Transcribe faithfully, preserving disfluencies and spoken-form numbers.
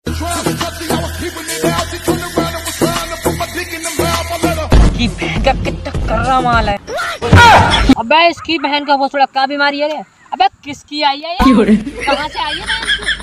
की बहन का कितना कर्रा माल है। अबे इसकी बहन का वो थोड़ा का बीमारी है रे। अबे किसकी आई है ये? कहाँ से आई है?